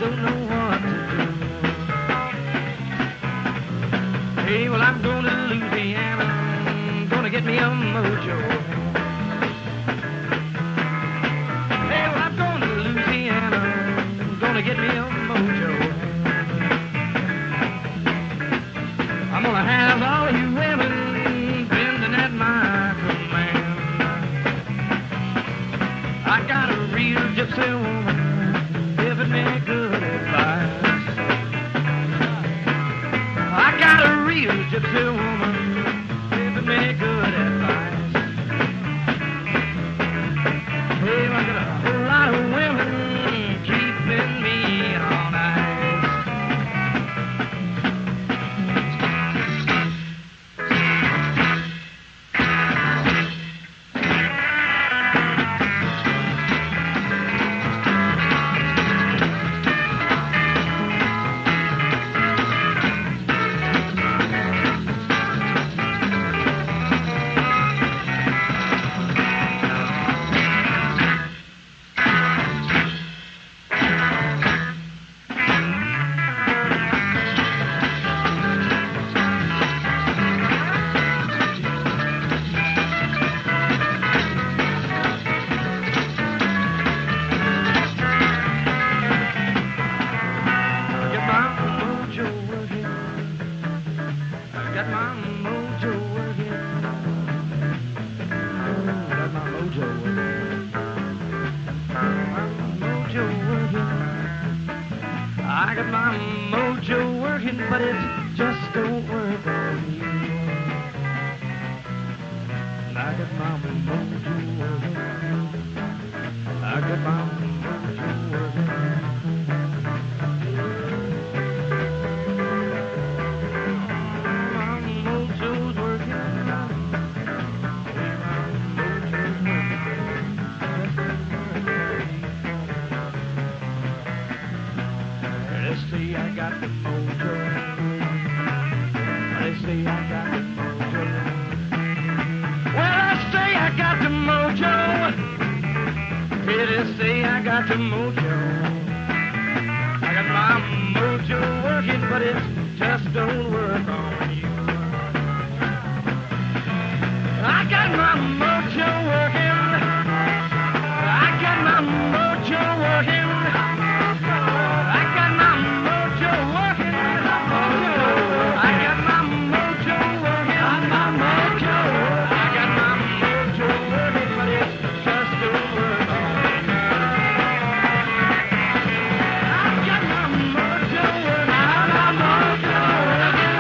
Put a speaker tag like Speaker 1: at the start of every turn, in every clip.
Speaker 1: don't know what to do. Hey, well, I'm going to Louisiana, gonna get me a mojo. Hey, well, I'm going to Louisiana, gonna get me a mojo. I'm gonna have all you women bending at my command. I got a real gypsy woman giving me good advice. I got a real gypsy woman giving me good advice. Hey, I got a whole lot of women keeping me on ice. I got my mojo working, but it just don't work on you. I got my mojo working. I got my mojo working. My mojo's working. Let's see, I got the mojo. Let's see, I got the mojo. Well, let's say I got the mojo. Let's say I got the mojo. I got my mojo working, but it just don't work on you. I got my mojo working. I got my mojo working. I got my mojo working. I got my mojo working. My mojo. I got my mojo working, but it just don't work on me. I got my mojo working. My mojo working.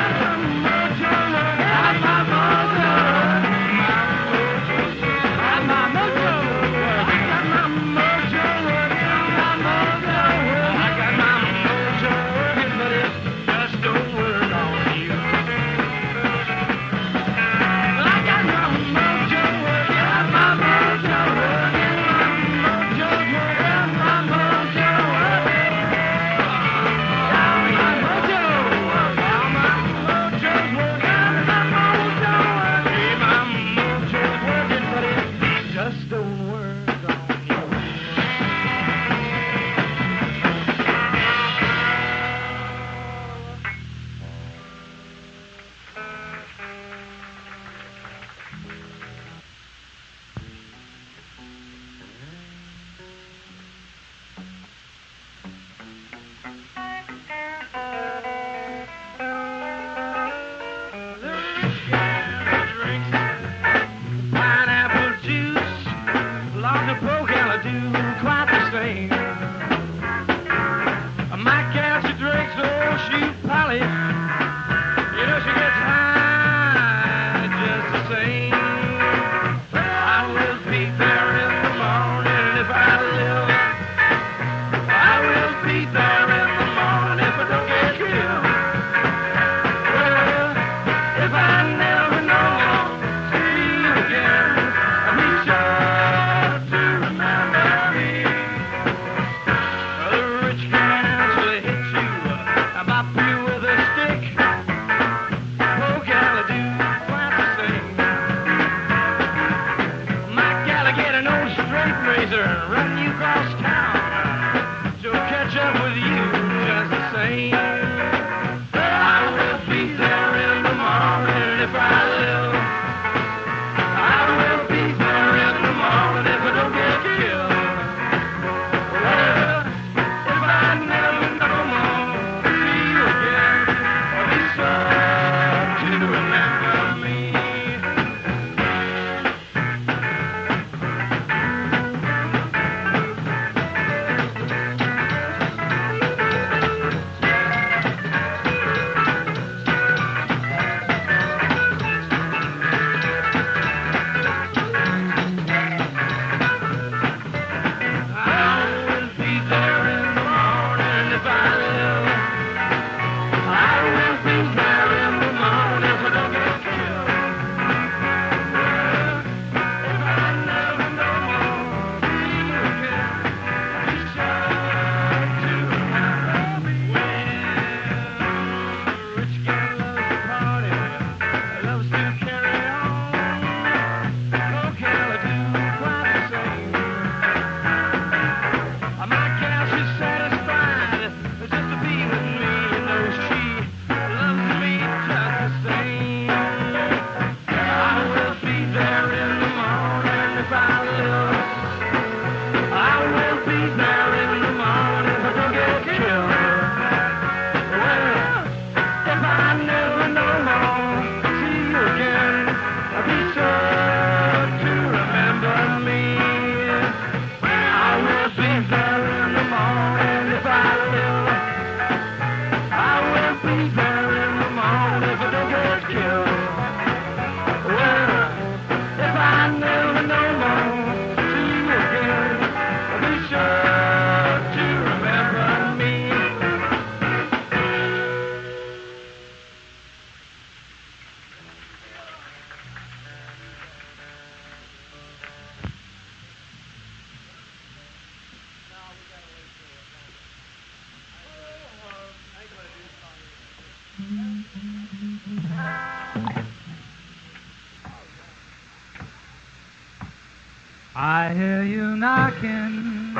Speaker 1: I hear you knocking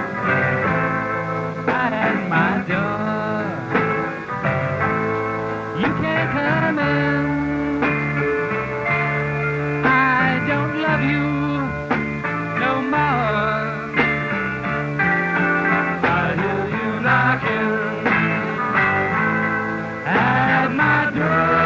Speaker 1: at my door. You can't come in. I don't love you no more. I hear you knocking at my door.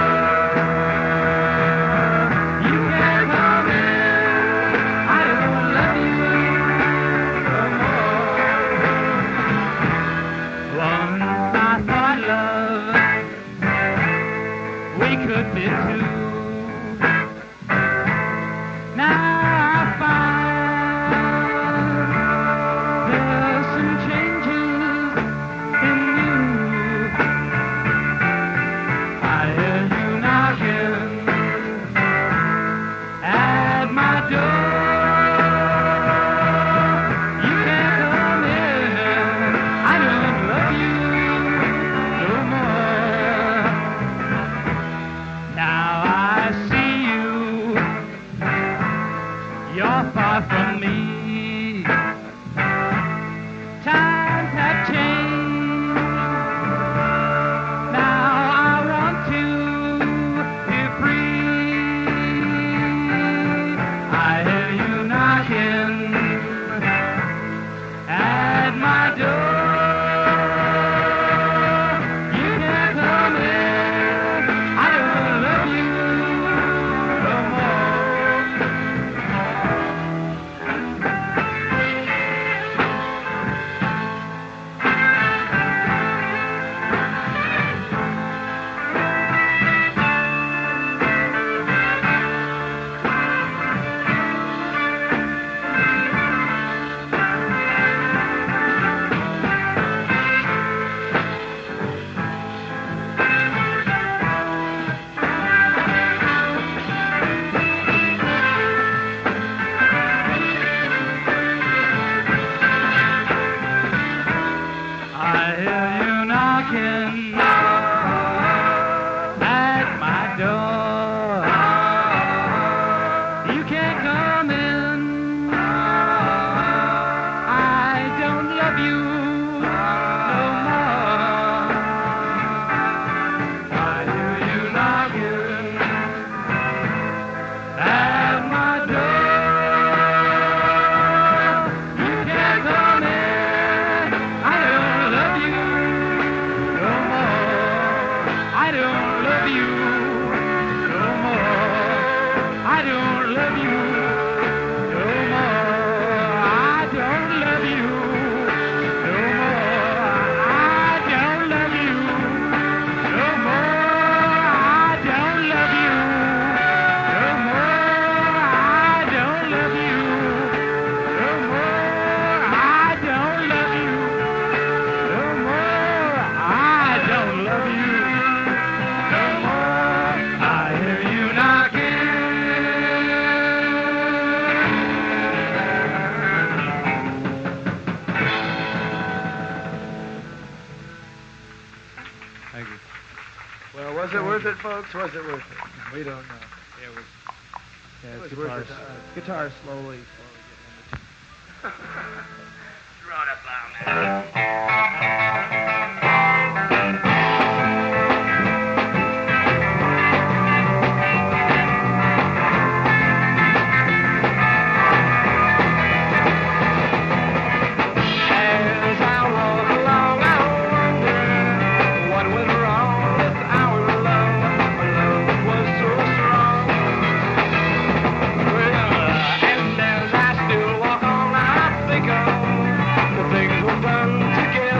Speaker 2: Was it, folks? Was it worth it? We don't know.
Speaker 3: It was.
Speaker 2: Yeah, it's guitar slowly getting into
Speaker 3: Run up on that.
Speaker 1: Things were done together.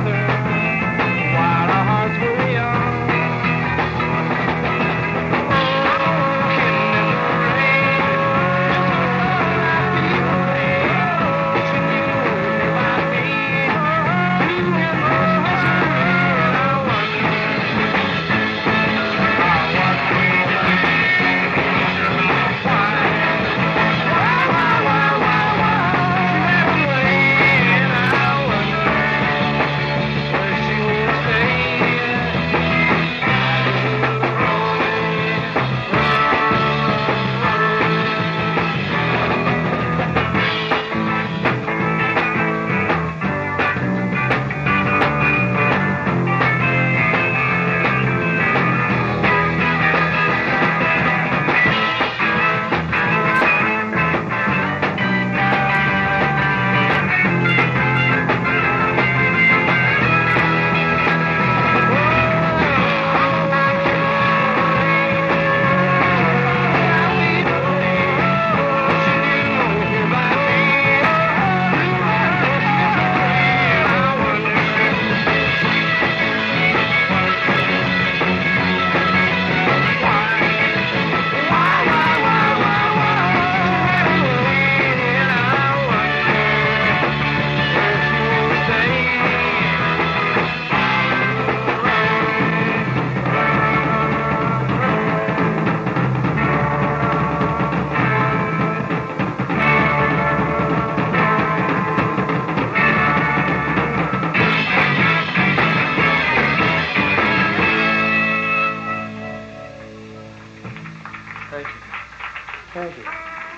Speaker 2: Thank you.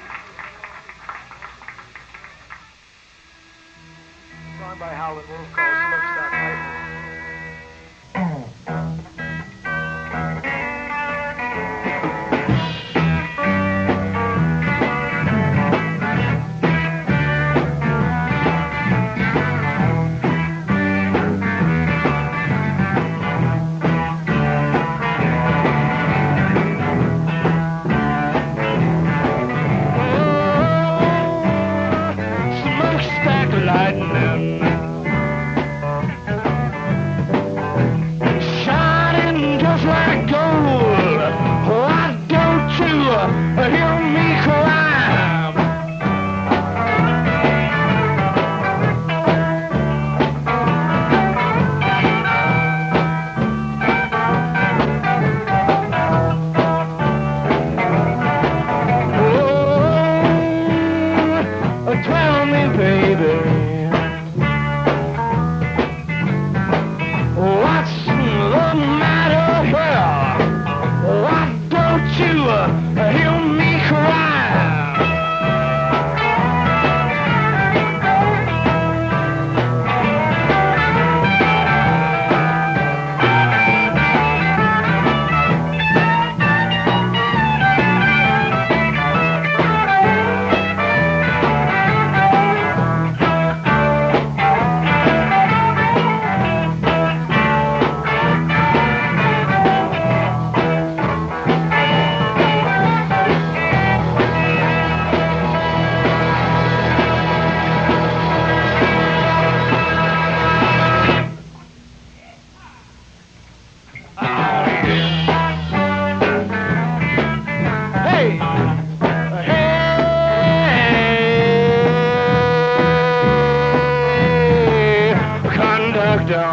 Speaker 2: Song by Howlin' Wolf called Smokestack Lightning.
Speaker 1: Smokestack lightning, shining just like gold. Why don't you hear me cry? Oh, tell me, baby, what's the matter here? Why don't you hear me cry? Hey! Hey! Conductor,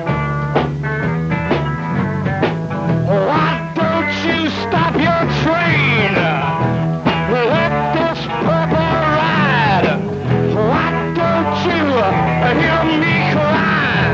Speaker 1: why don't you stop your train? Let this purple ride. Why don't you hear me cry?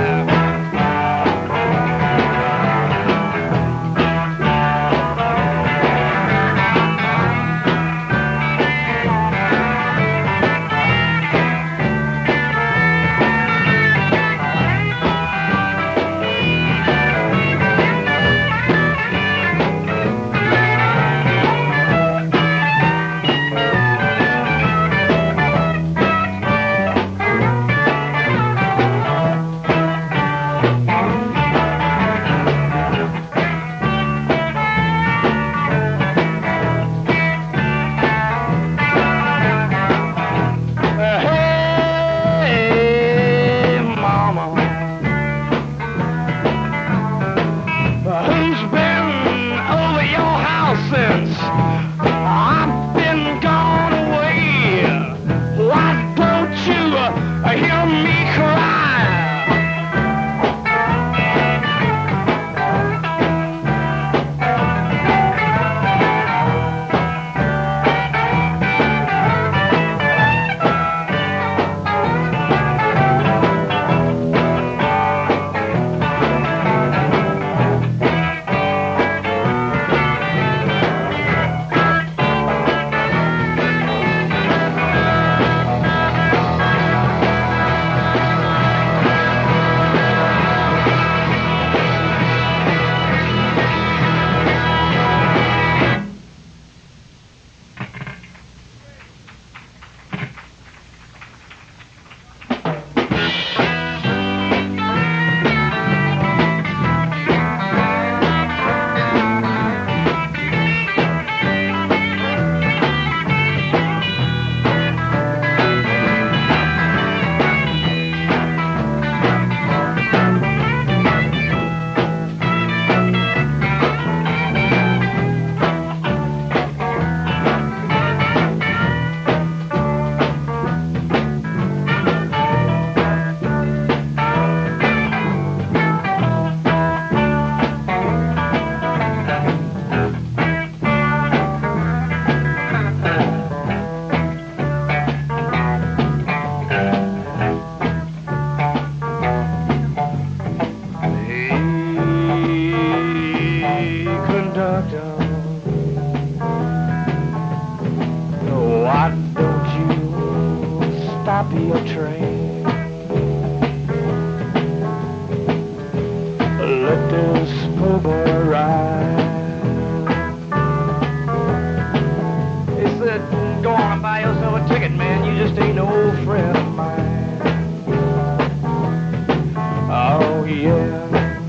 Speaker 1: Hey, mama, who's been over your house since I've been gone away? Why don't you hear me cry? see a train. Let this poor boy ride. He said, go on and buy yourself a ticket, man. You just ain't no old friend of mine. Oh, yeah.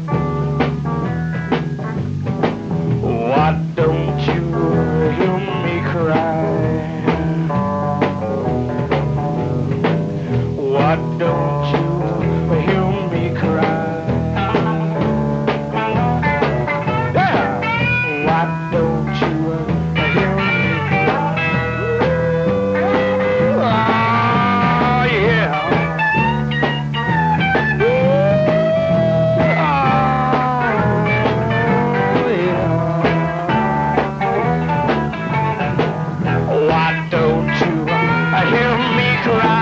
Speaker 1: Why don't you hear me cry? Why don't you hear me cry? Yeah. Why don't you hear me cry? Oh, yeah. Why don't you hear me cry?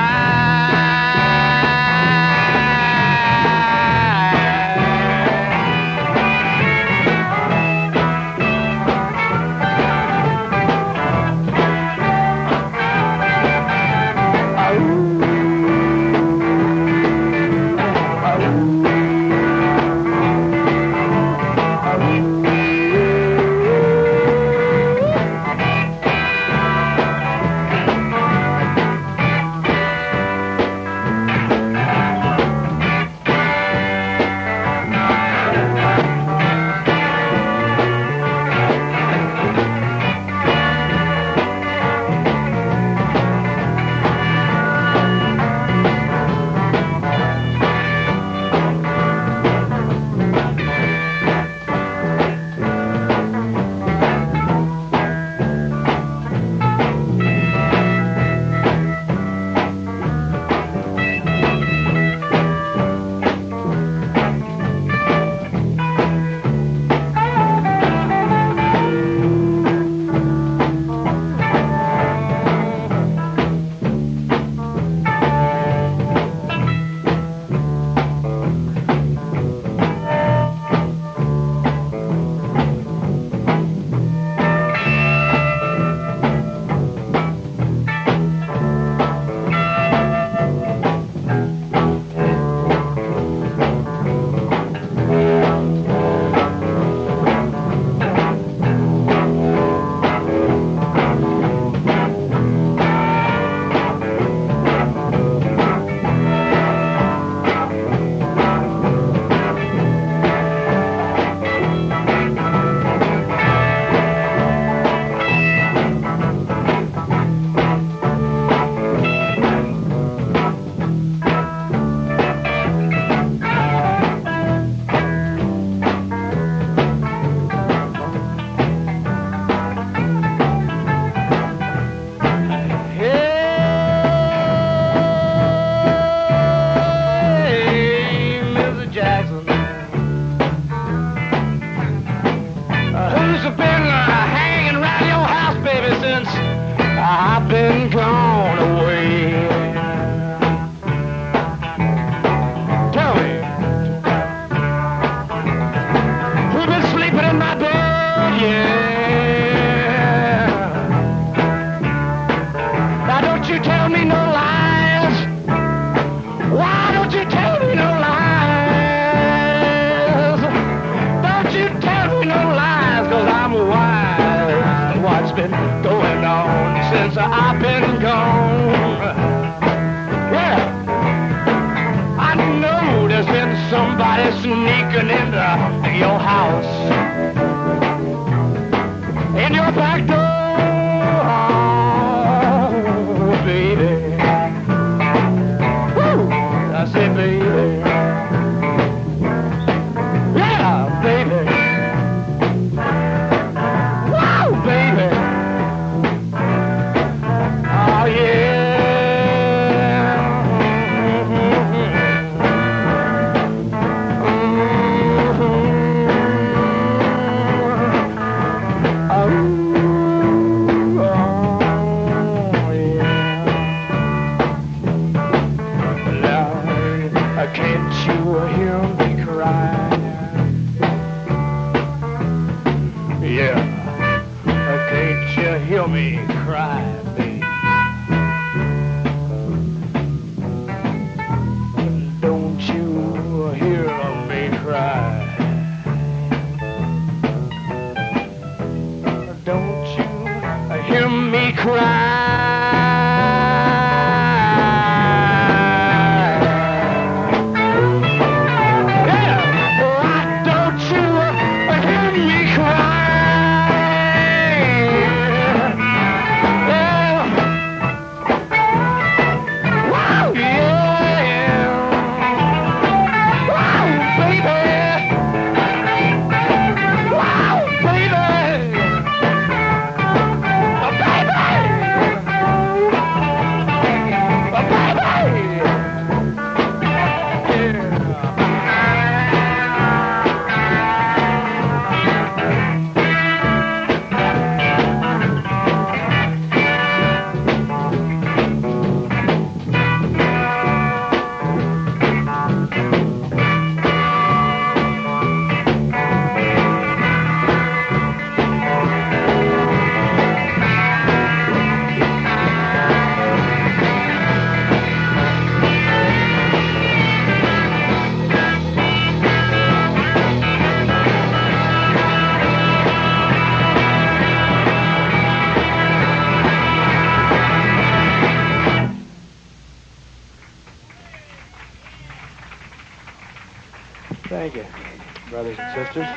Speaker 2: bastards.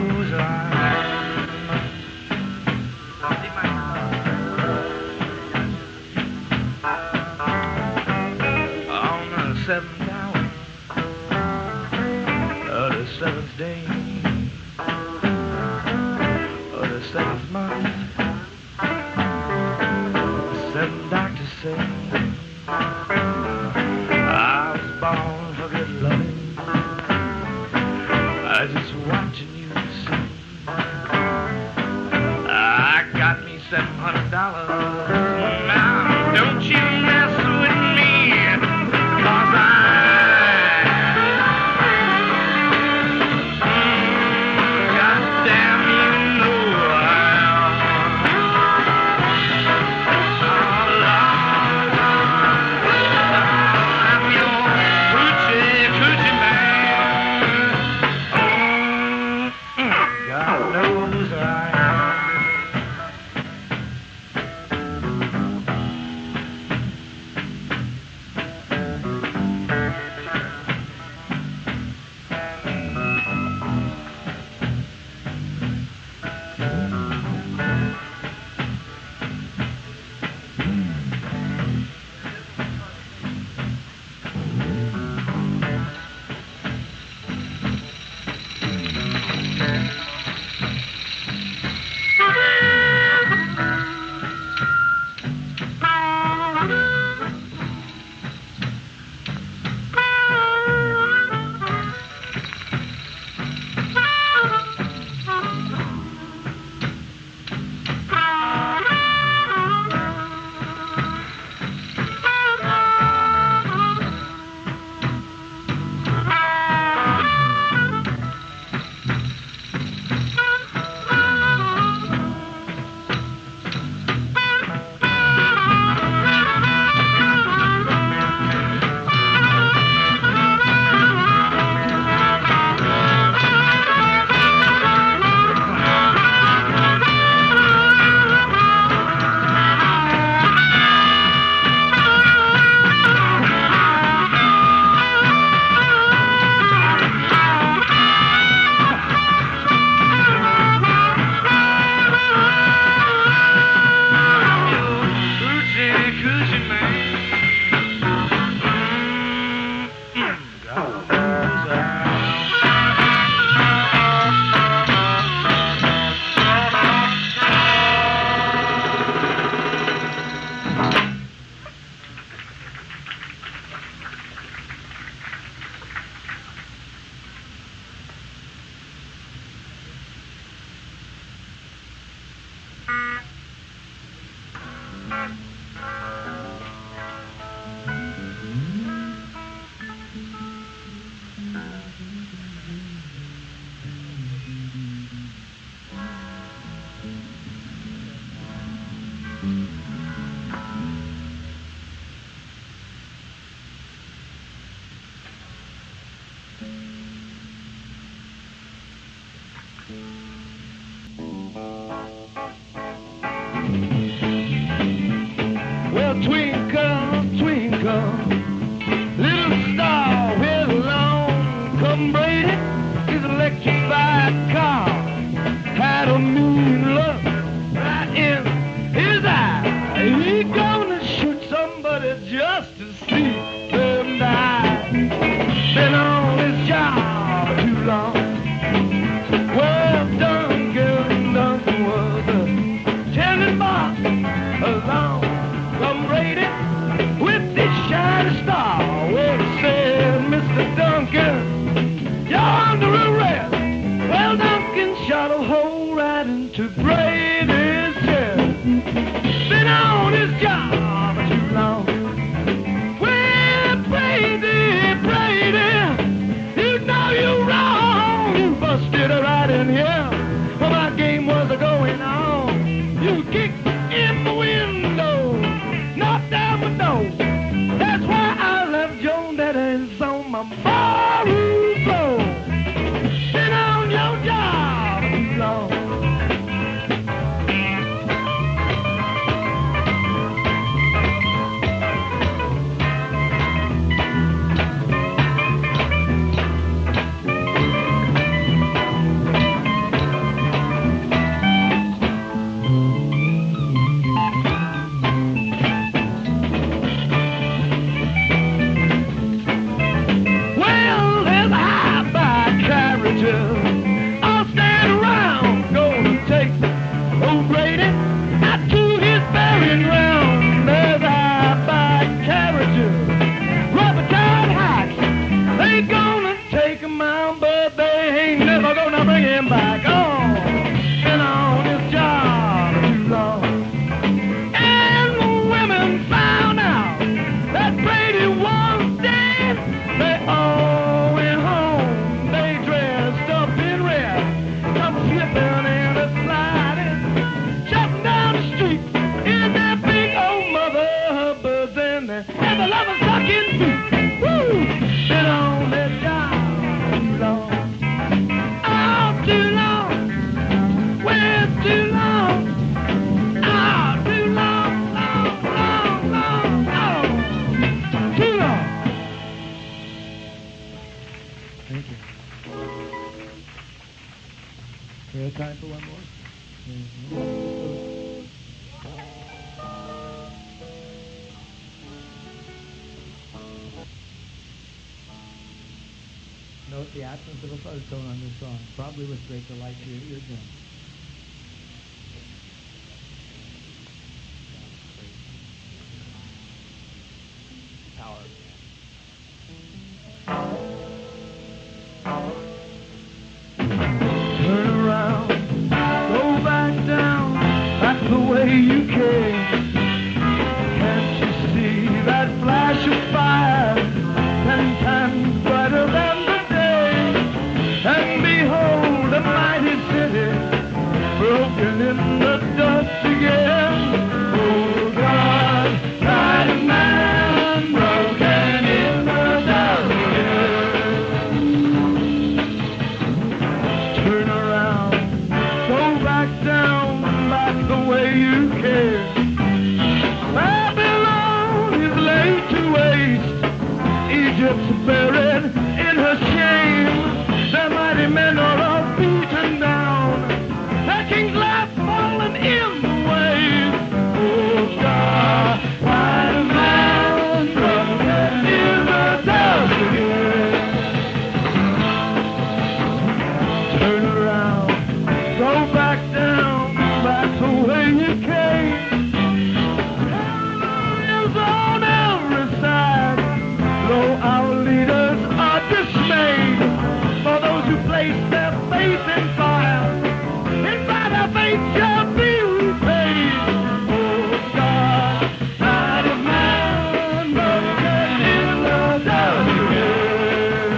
Speaker 1: who's around. On the 7th hour of the 7th day of the 7th month, the 7th doctor said I was born for good loving. I just watching you sing. I got me $700. Now don't you mess with me, 'cause goddamn you know I'm your Hoochie Koochie Man. God knows I am. Well, twinkle, twinkle, little star, where along come Brady, his electrified car had a mean look right in his eye. He gonna shoot somebody just to see them die. Been on his job too long. Well, Duncan was a tenant boss along. Come Brady with this shiny star. Well, said Mr. Duncan, you're under arrest. Well, Duncan shot a hole right into Brady's chest. Been on his job too long. Well, Brady, Brady, you know you're wrong. You busted right in here. Well, my game was going on. You kicked in the window, knocked down the door. That's why I left Joan that is on my barroom floor. Been on your job too long.
Speaker 4: Time for one more? Note the absence of a fuzz tone on this song. Probably with great delight to your eardrum.
Speaker 5: Power.
Speaker 1: Turn around, go back down, that's the way you care. Can't you see that flash of fire, 10 times brighter than the day? And behold, a mighty city, broken in the dust again. Oh God, mighty man, broken in the dust again. Turn around, go back down, like the way you care. Babylon is laid to waste, Egypt's buried in her shame. The mighty men are all beaten down, their king's life fallen in the waves. Oh God, mighty man, broken in the dust again. Turn around, go back down, back the way you came. Hell is on every side, though our leaders are dismayed. For those who place their faith in fire, and by their faith shall be repaid. Oh God, mighty man, broken in the dust again.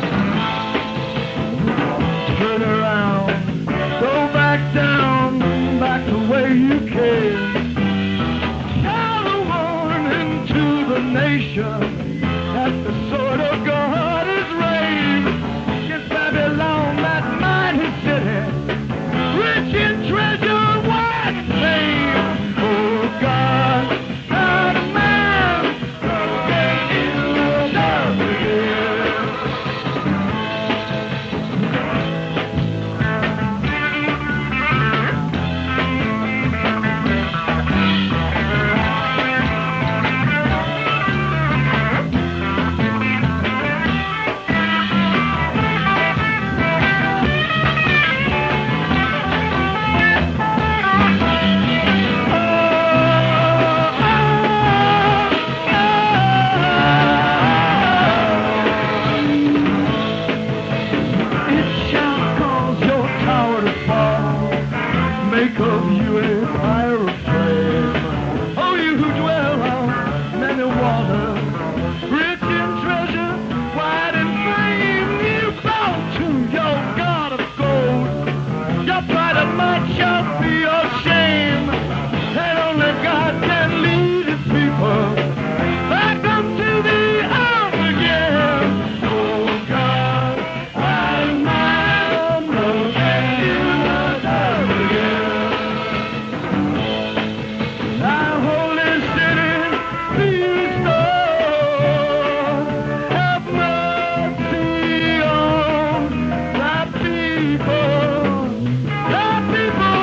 Speaker 1: Turn around, go back down, back the way you came. Shout a warning to the nation that the sword of God is raised. Against Babylon, that mighty city, rich in treasure, wide in fame. Oh God, mighty man, broken in the dust again. It shall cause your tower to fall, make of you a fire of flame. Oh, you who dwell on many waters, rich in treasure, wide in fame, you bow to your God of gold. Your pride and might shall be your shame, and only God can lead his people back unto the earth again. Oh God, mighty man, broken in the dust again. Thy holy city be restored. Have mercy on thy people, thy people,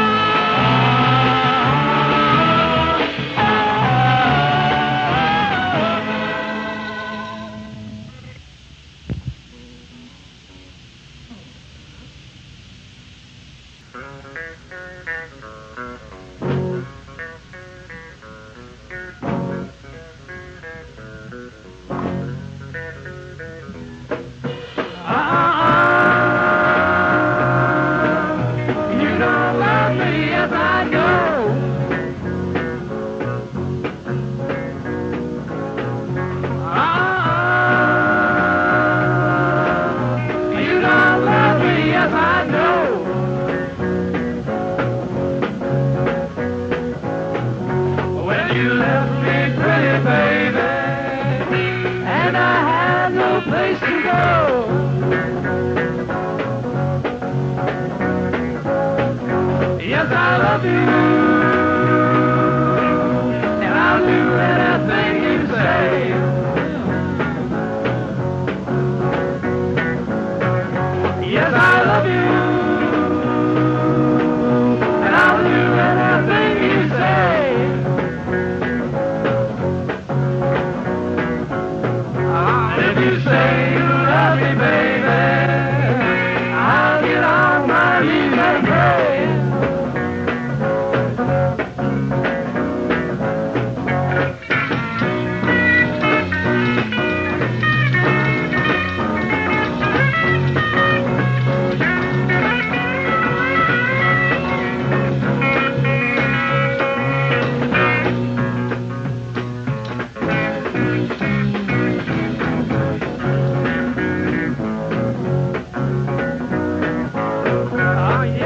Speaker 1: you don't love me as I know. You don't love me as I know. When you left me, pretty baby, and I had no place to go. Yes, I love you, and I'll do anything you say. Yes, I love you,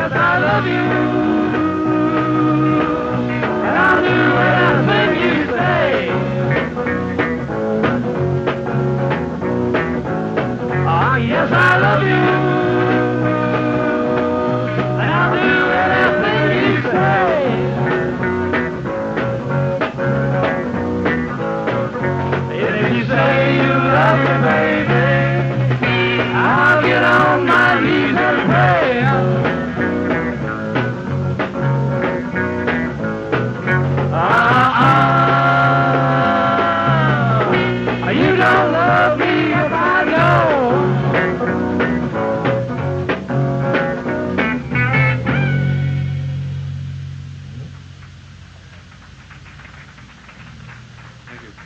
Speaker 1: yes, I love you. And I'll do anything you say. Oh, yes, I love you. And I'll do anything you say. If you say you love me, baby, I'll get on my knees and pray. You don't love me if I know.
Speaker 6: Thank you.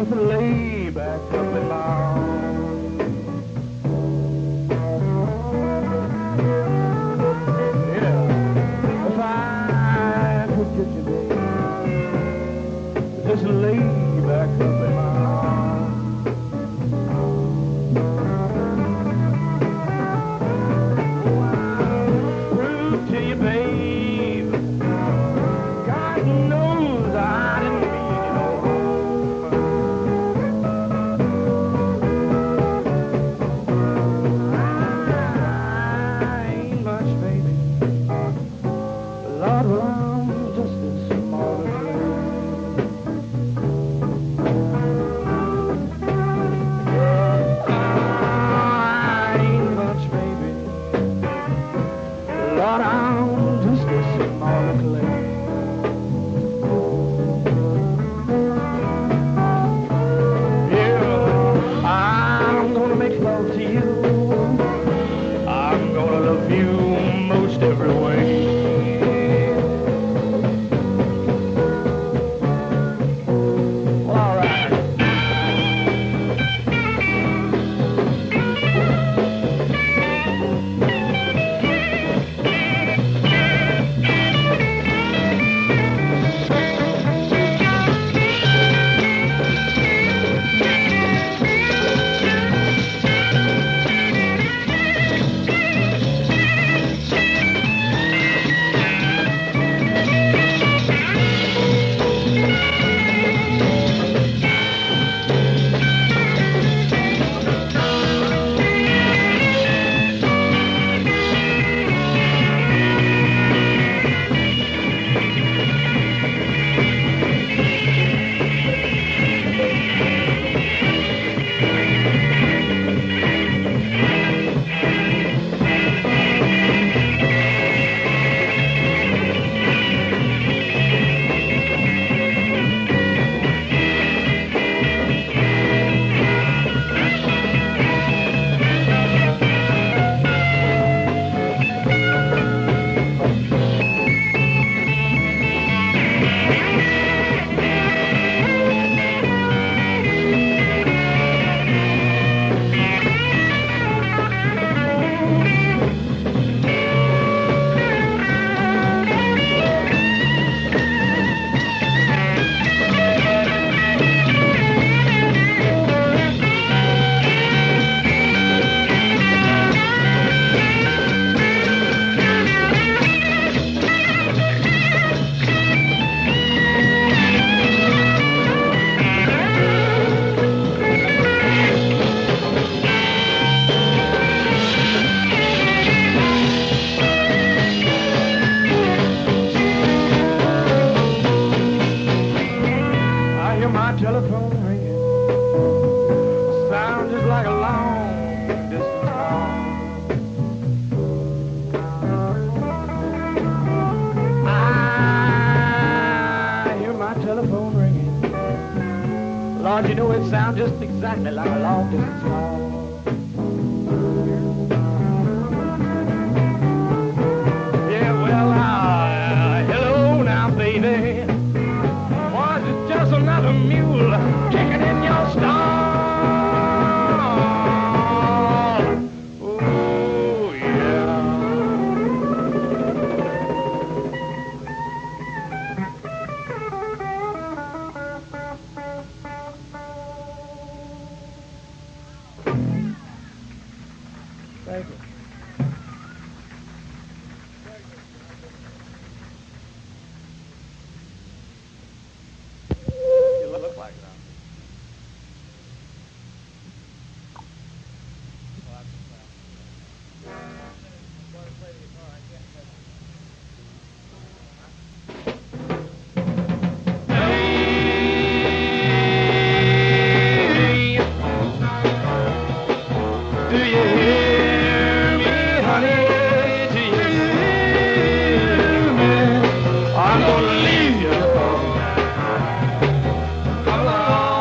Speaker 1: just lay back up in my arms. Yeah, if I could get you, baby, just lay back up in my arms. Prove to you, babe, God knows I didn't mean it all. I ain't much, baby. Lord, well, I'm just a small place. I ain't much, baby. Lord, I'm just a small clay. Yeah, I'm gonna make love to you. I'm gonna love you most every way. Well, all right. I hear my telephone ringing. Sounds just like a long distance call. I hear my telephone ringing. Lord, you know it sounds just exactly like a long distance call. Yeah, well, hello now, baby. Was it just another mule kicking in your stall? Oh, yeah. Thank you. You look like that. Hey, do you hear me, honey? Do you hear me? I'm gonna leave you. I'm gonna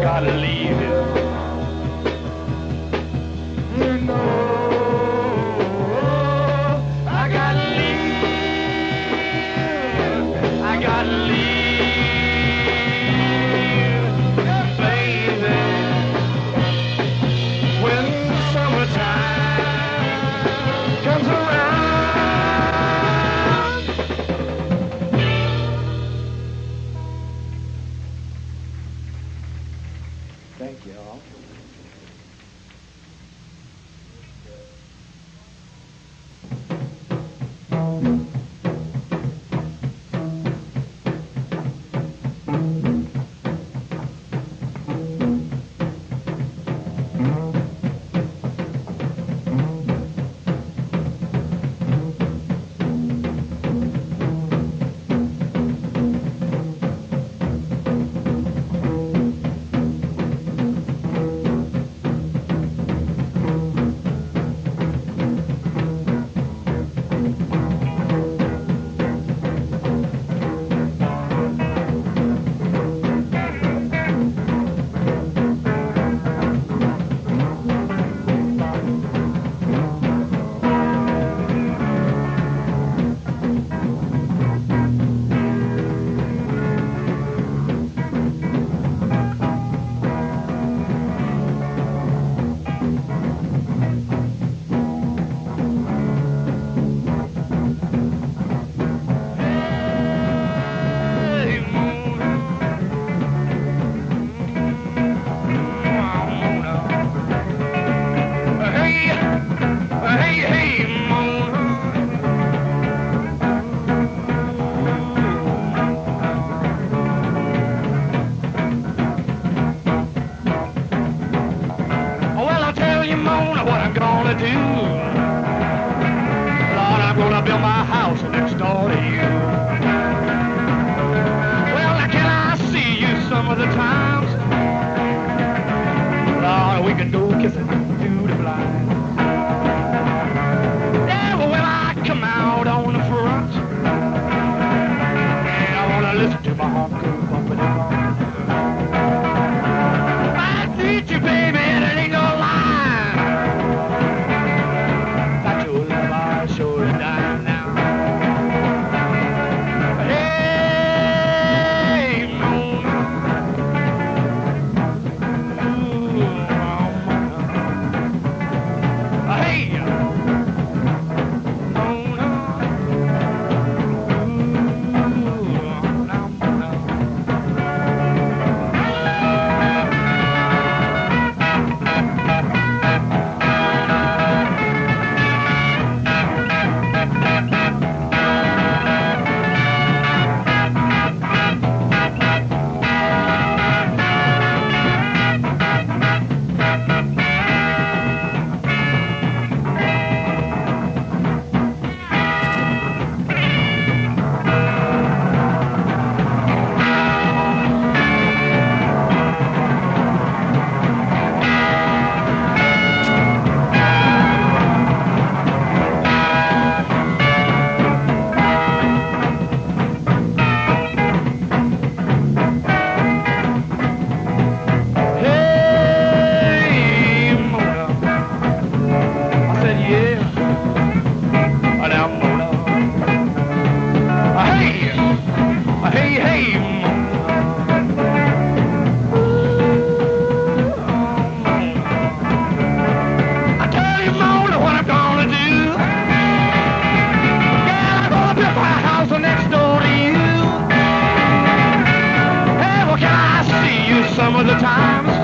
Speaker 1: gotta leave you. No, I gotta leave. I gotta leave, baby. When summertime comes around.
Speaker 2: Thank you all.
Speaker 1: Some of the times